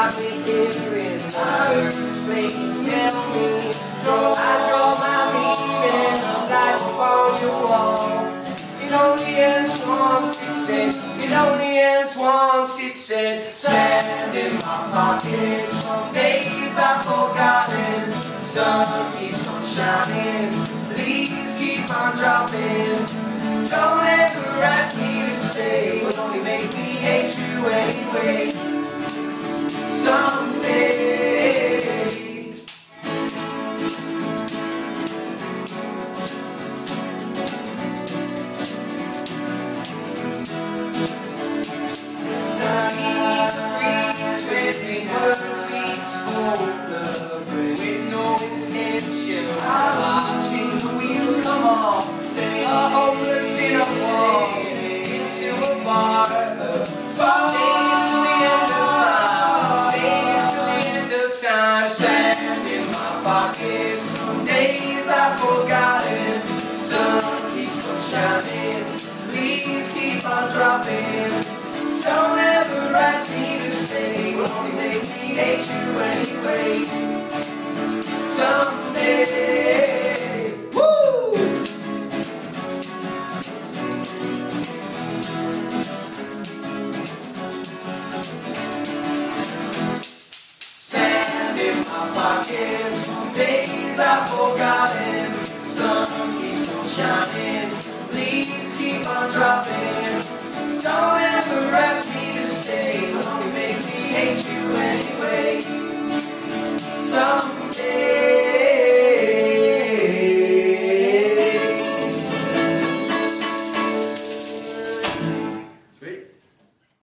got me here in first place. Tell me, I draw my meaning of life upon your wall. It only ends once, it said. It only ends once, it said. Sand in my pockets from days I've forgotten. Sun keeps on shining, leaves keep on dropping. Don't ever ask me to stay, will only make me hate you anyway. Someday. Every word we spoke with no intention of watching the wheels come off. A hopeless in a wall into a bar. Say it's to the end of time. Say it's to the end of time. Sand in my pockets from days I've forgotten. Sun keeps on shining, leaves keep on dropping. Don't ever ask me to stay, will only make me hate you anyway. Someday. Woo! Sand in my pockets from days I've forgotten. Sun keeps on shining, leaves keep on dropping. Don't ever ask me to stay, will only make me hate you anyway. Someday.